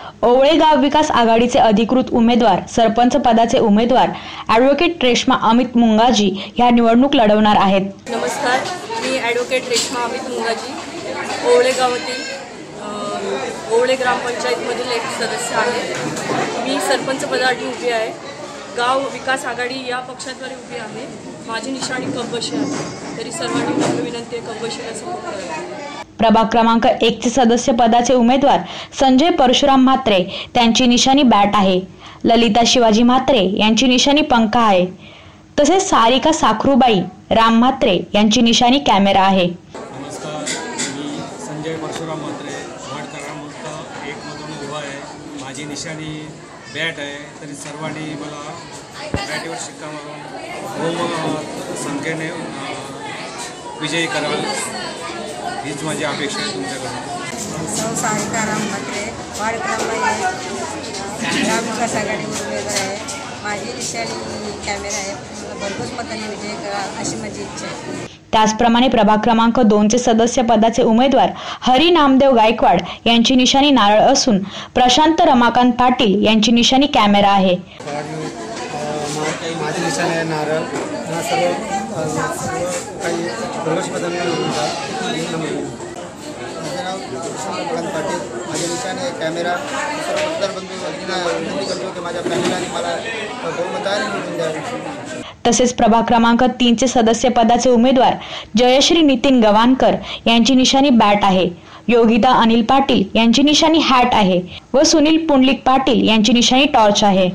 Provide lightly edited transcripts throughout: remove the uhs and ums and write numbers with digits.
ओवळे गाव विकास आघाडीचे अधिकृत उमेदवार सरपंच पदाचे उमेदवार ॲडव्होकेट रेश्मा अमित मुंगाजी ह्या निवडणूक लढवणार आहेत। नमस्कार, मी ॲडव्होकेट रेश्मा अमित मुंगाजी ओवळे गावातील ओवळे ग्रामपंचायतमधील एक सदस्य आहे। मी सरपंच पदासाठी उभी आहे। गाव विकास आघाडी या पक्षाद्वारे उभी आहे। माझी निशाणी कपबशी आहे, तरी सर्वांनी मला विनंती आहे कपबशीला सपोर्ट करावा। प्रभाग क्रमांक 1 चे सदस्य पदाचे उमेदवार संजय परशुराम म्हात्रे त्यांची निशाणी बॅट आहे। ललिता शिवाजी म्हात्रे यांची निशाणी पंखा आहे। तसेच सारिका साखरूबाई राम म्हात्रे यांची निशाणी कॅमेरा आहे। नमस्कार, मी संजय परशुराम म्हात्रे वार्ड क्रमांक 1 मधून उभा आहे। माझी निशाणी बॅट आहे, तरी सर्वांनी मला बॅटवर शिक्का मारून बहुमत संख्येने विजयी कराल हीच माझी अपेक्षा आहे तुमच्याकडून। सारिका राम म्हात्रे वार्ड क्रमांक 1 ग्राम विकास आघाडी उमेदवार आहे। माझी निशाणी कॅमेरा आहे। भरघोस मताने विजय करा अशी माझी इच्छा आहे। त्याचप्रमाणे प्रभाग क्रमांक 2 चे सदस्य पदाचे उमेदवार हरी नामदेव गायकवाड यांची निशाणी नारळ असून प्रशांत रमाकांत पाटील यांची निशाणी कॅमेरा आहे। माझी निशाणी आहे नारळ। काही भरघोस मताने पाटील माझी निशाणी आहे कॅमेरा। सर्व मतदार बंधूंना विनंती करतो की माझ्या पॅनलने मला बहुमताने निवडून द्यावे। तसेच प्रभाग क्रमांक 3 चे सदस्य पदाचे उमेदवार जयश्री नितीन गवानकर यांची निशाणी बॅट आहे। योगिता अनिल पाटील यांची निशाणी हॅट आहे व सुनील पुंडलिक पाटील यांची निशाणी टॉर्च आहे।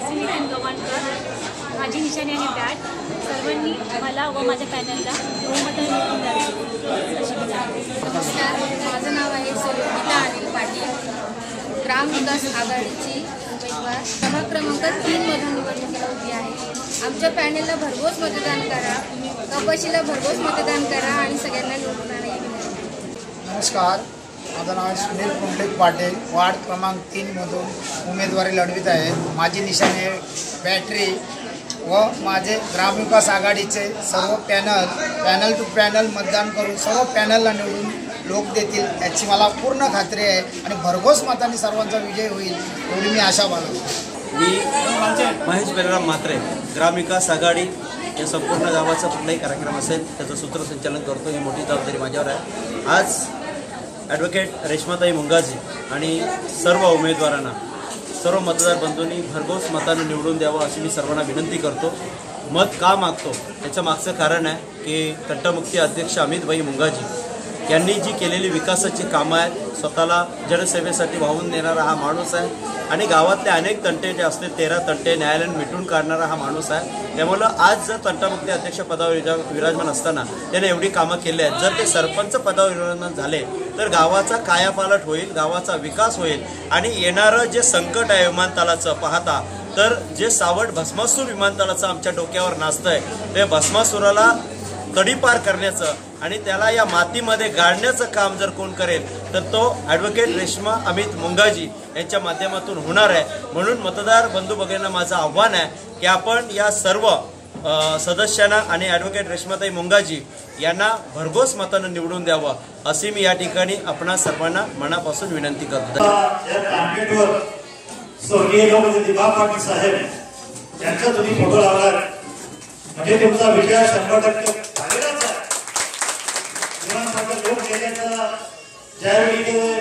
माझी निशाणी आहे बॅट। सर्वांनी मला व माझ्या पॅनलला बहुमताने निवडून द्यावे अशी विनंती। नमस्कार, माझं नाव आहे योगिता अनिल पाटील, ग्राम विकास आघाडीची उमेदवार प्रभाग क्रमांक 3 मधून निवडणुकीला उभी आहे। आमच्या पॅनलला भरघोस मतदान करा, कपबशीला भरघोस मतदान करा आणि सगळ्यांना निवडून आणा। नमस्कार, माझं नाव आहे सुनील पुंडलिक पाटील, वार्ड क्रमांक 3 मधून उमेदवारी लढवित आहे। माझी निशाणी आहे बॅटरी व माझे ग्रामविकास आघाडीचे सर्व पॅनल टू पॅनल मतदान करून सर्व पॅनलला निवडून लोक देतील याची मला पूर्ण खात्री आहे आणि भरघोस मताने सर्वांचा विजय होईल एवढी मी आशा बाळगतो। मी महेश बलराम म्हात्रे ग्रामविकास आघाडी या संपूर्ण गावाचा कुठलाही कार्यक्रम असेल त्याचं सूत्रसंचालन करतो। ही मोठी जबाबदारी माझ्यावर आहे। आज ॲडव्होकेट रेश्माताई मुंगाजी आणि सर्व उमेदवारांना सर्व मतदार बंधूंनी भरघोस मताने निवडून द्यावं अशी मी सर्वांना विनंती करतो। मत का मागतो त्याचं मागचं कारण आहे की तंटमुक्ती अध्यक्ष अमितभाई मुंगाजी यांनी जी केलेली विकासाची कामं आहेत, स्वतःला जनसेवेसाठी वाहून नेणारा हा माणूस आहे आणि गावातले अनेक तंटे जे असते 13 तंटे न्यायालयाने मिटून काढणारा हा माणूस आहे। त्यामुळं आज जर तंटमुक्ती अध्यक्ष पदावर विराजमान असताना त्याने एवढी कामं केली आहेत, जर ते सरपंच पदावर विराजमान झाले तर गावाचा कायापालट होईल, गावाचा विकास होईल आणि येणारं जे संकट आहे विमानतळाचं पाहता तर जे सावट भस्मासूर विमानतळाचं आमच्या डोक्यावर नाचतंय ते भस्मासुराला तडीपार करण्याचं आणि त्याला या मातीमध्ये गाडण्याचं काम जर कोण करेल तर तो ॲडव्होकेट रेश्मा अमित मुंगाजी यांच्या माध्यमातून होणार आहे। म्हणून मतदार बंधू भगिनींना माझं आव्हान आहे की आपण या सर्व सदस्यांना आणि ॲडव्होकेट रेश्माताई मुंगाजी यांना भरघोस मतानं निवडून द्यावं अशी मी या ठिकाणी आपणा सर्वांना मनापासून विनंती करतो। स्वर्गीय दिबा पाटील साहेब यांचा तुम्ही फोटो लावला म्हणजे तुमचा विजय 100% झालेलाच आहे। लोक गेल्याचा ज्यावेळी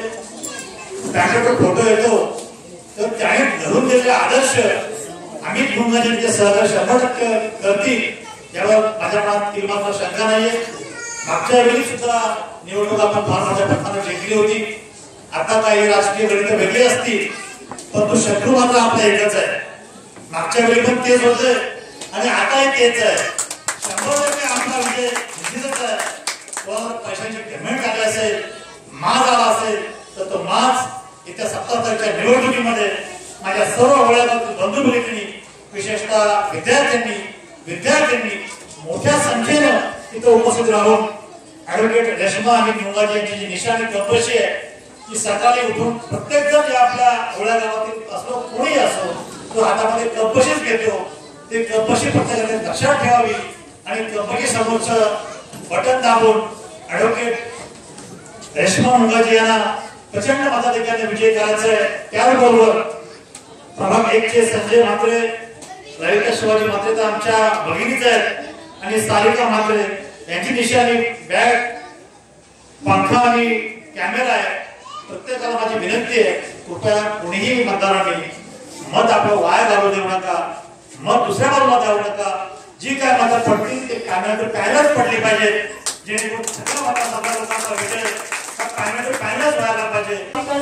फोटो येतो तर त्याने धरून दिलेले आदर्श अमित मुंगाजींचे सहकार्य 100% करतील यावर माझ्या मनात तिरमात्र शंका नाहीये। मागच्या वेळी सुद्धा निवडणूक आपण फार मोठ्या प्रमाणात जिंकली होती। आता काही राजकीय गणित वेगळी असतील पण तो शत्रू मात्र आपला एकच आहे। मागच्या वेळी पण तेच होते आणि आताही तेच आहे। 100% आपला विजय निश्चितच आहे। वर पैशांची पेमेंट आली असेल, माज आला असेल तर तो माज येत्या 17 तारखेच्या निवडणुकीमध्ये माझ्या सर्व वयातील बंधू भगिनींनी विशेषतः विद्यार्थ्यांनी मोठ्या संख्येनं तिथं उपस्थित राहून ॲडव्होकेट रेश्मा आणि मुंगाजी यांची जी निशाणी कपबशी आहे की सकाळी उठून प्रत्येक जण या आपल्या ओळ्या गावातील असो कोणी असो तो हातामध्ये कपबशीच घेतो। ते कपबशी प्रत्येकाने लक्षात ठेवावी आणि कपबशी समोरचं बटन दाबून ॲडव्होकेट रेश्मा मुंगाजी यांना प्रचंड मताधिक्याने विजय करायचा आहे. त्याबरोबर प्रभाग 1 चे संजय म्हात्रे, ललिता शिवाजी म्हात्रे तर आमच्या भगिनीच आहेत आणि सारिका म्हात्रे यांची निशाणी बॅट, पंखा आणि कॅमेरा आहे. प्रत्येकाला माझी विनंती आहे, कृपया कोणीही मतदारांनी मत आपलं वाया घालू देऊ नका, मत दुसऱ्या बाजूला जाऊ नका. जी काय मतं पडतील ते कॅमेऱ्यावर पॅनलच पडली पाहिजे, जेणेकरून सगळ्या मतदारांचा विजय पॅनलवर पॅनलच व्हायला पाहिजे.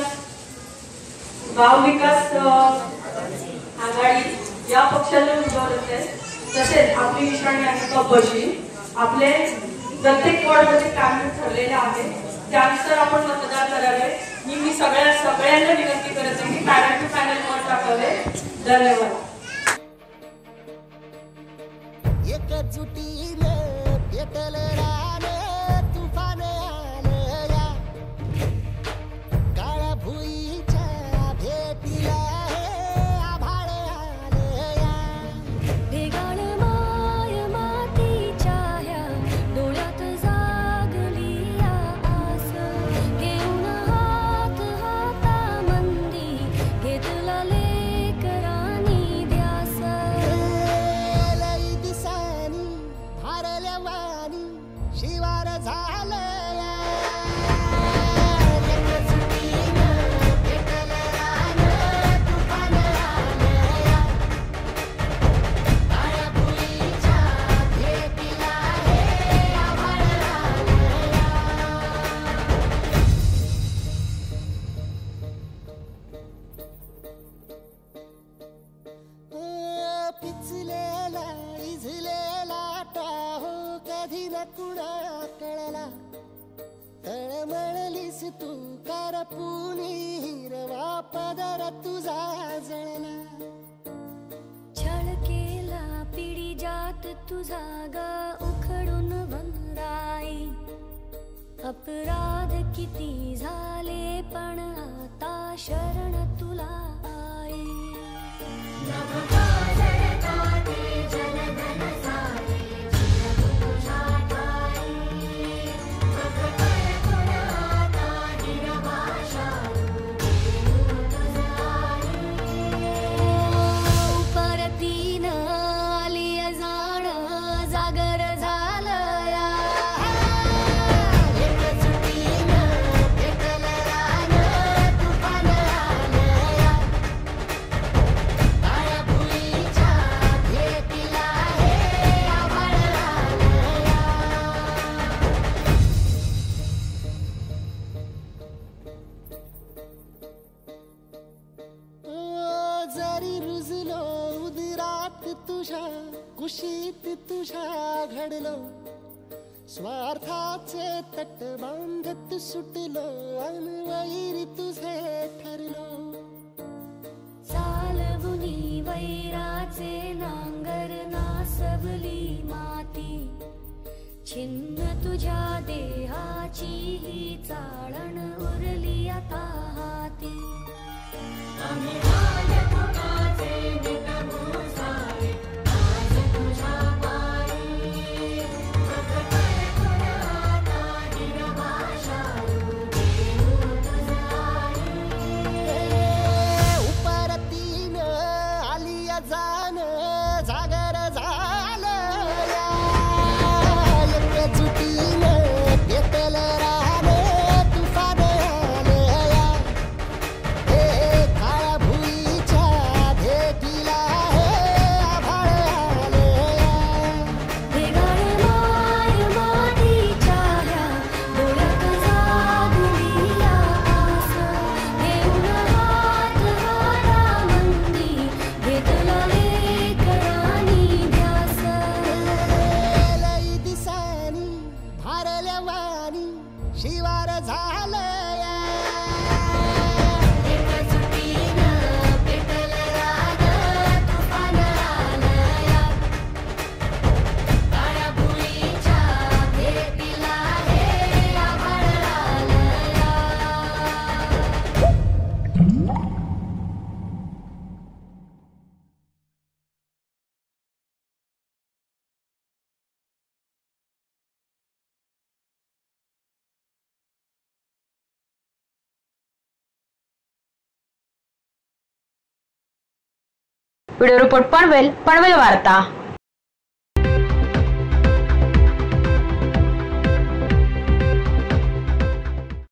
गाव विकास आघाडी या पक्षाने उभारले, तसेच आपली निशाणी आहे कबशी. आपले प्रत्येक वॉर्डमध्ये काम ठरलेले आहे, त्यानुसार आपण मतदान करावे. मी सगळ्यांना विनंती करत आहे की पॅनल टू पॅनल मत टाकावे. धन्यवाद. एकजुटीने पेटले राने तुफान आले या काळ्या भुईच्या भेटीला आभाळ आले या भेगाण माय मातीच्या ह्या डोळ्यात जागली या आस घेऊन हात हातामंदी घेतला लेकरांनी ध्यास लई दिसानी भारल्या वाणी शिवार झालं या एकजुटीनं पेटलं रानं तुफान आलं या काळ्या भुईच्या भेटीला आभाळ आलं या पिचलेला इझलेला टाहो कधी न कुणा कळला तळमळलीस तू करपुनी हिरवा पदर तुझा जळला छळ केला पिढी जात तुझा ग उखडून वनराई अपराध किती झाले पण आता शरण तुला आई परतीन आली जाण जागर झालं या एकजुटीनं पेटलं रानं तुफान आलं या काळ्या भुईच्या भेटीला आभाळ आलं या जरी रुजलो उदरात तुझ्या कुशीत तुझ्या घडलो स्वार्थाचे तट बांधत सुटलो अनवैरी तुझे ठरलो चालवुनी वैराचे नांगर नासवली माती छिन्न तुझ्या देहाची ही चाळण उरली आता हाती उपरतीनं आली जाण जागर झालं या एकजुटीनं पेटलं रानं तुफान आलं या काळ्या भुई व्हिडिओ रिपोर्ट पनवेल वार्ता।